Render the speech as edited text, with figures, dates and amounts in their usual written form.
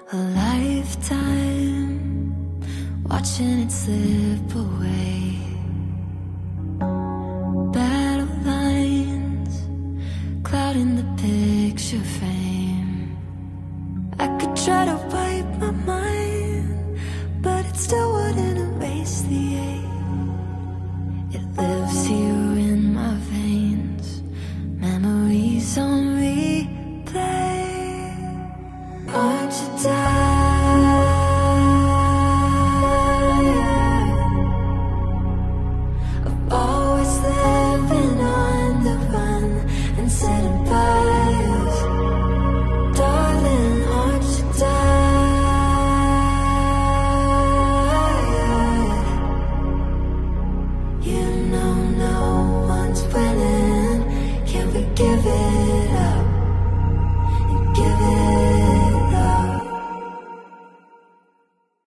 A lifetime watching it slip away. Battle lines clouding the picture frame. I could try to wipe my mind, but it still wouldn't erase the ache. It lives here in my veins, memories on replay. Won't you die?